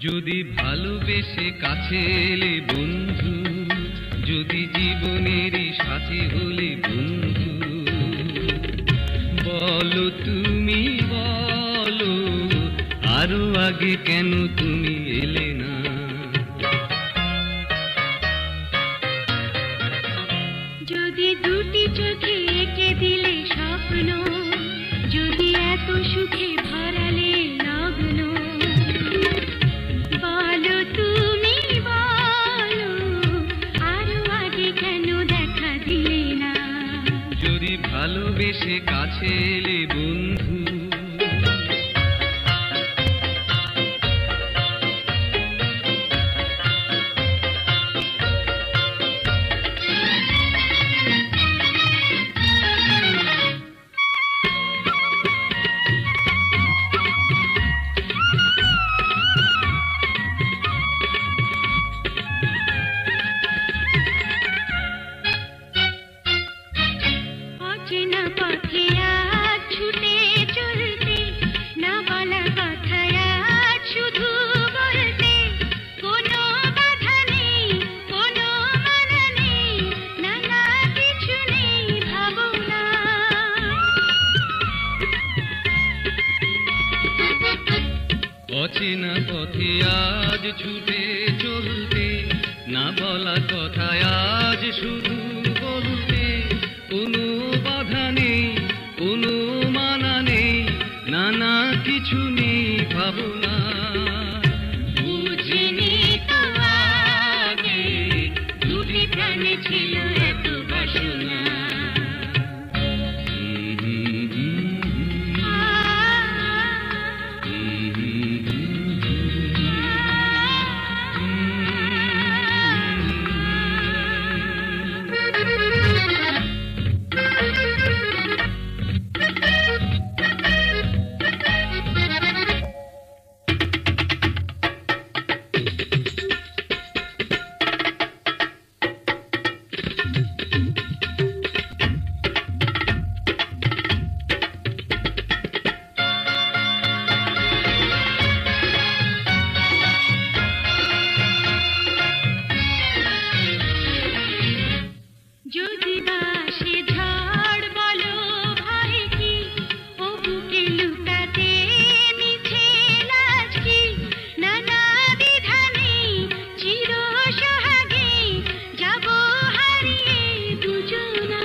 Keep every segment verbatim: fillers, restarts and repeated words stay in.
যদি ভালোবেসে কাছে এলে বন্ধু, যদি জীবনেরই সাথী হলে বন্ধু, বলো তুমি বলো আরো আগে কেন তুমি এলে না? যদি দুটি চোখে এঁকে দিলে স্বপ্ন, যদি এত সুখে ভরালে লগ্ন, বলো তুমি বলো আরো আগে কেন দেখা দিলে না? যদি ভালোবেসে কাছে এলে বন্ধু, অচেনা পথে আজ ছুটে চলতে, না বলা কথা আজ শুধু বলতে, কোনো বাধা নেই কোনো মানা নেই, নানা কিছু নেই ভাবনা। অচেনা পথে আজ ছুটে চলতে, না বলা কথা আজ শুধু বলতে, কোনো বাধা নেই কোনো মানা নেই, নানা কিছু নেই ভাবনা। বুঝিনি তো আগে দুটি প্রাণে ছিল এত বাসনা। যদি বাসে ঝড় বলো ভয় কি, ও বুকে লুকাতে মিছে লাজ কি, নানা দ্বিধা নেই চির সোহাগে যাব হারিয়ে দুজনা।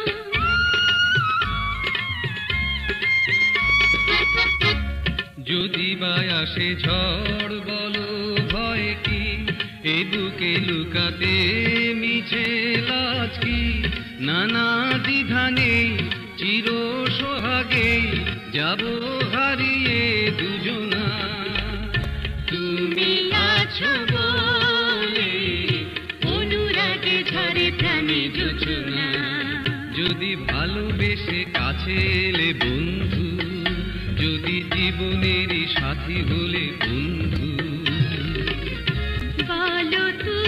যদি বায়াসে ঝড় বলো ভয় কি, এ বুকে লুকাতে মিছে লাজ কি, নানা দ্বিধা নেই চির সোহাগে যাব হারিয়ে দুজনা। তুমি আছো বলে অনুরাগে ঝরে প্রাণে জোছনা। যদি ভালোবেসে কাছে এলে বন্ধু, যদি জীবনেরই সাথী হলে বন্ধু, বলো তুমি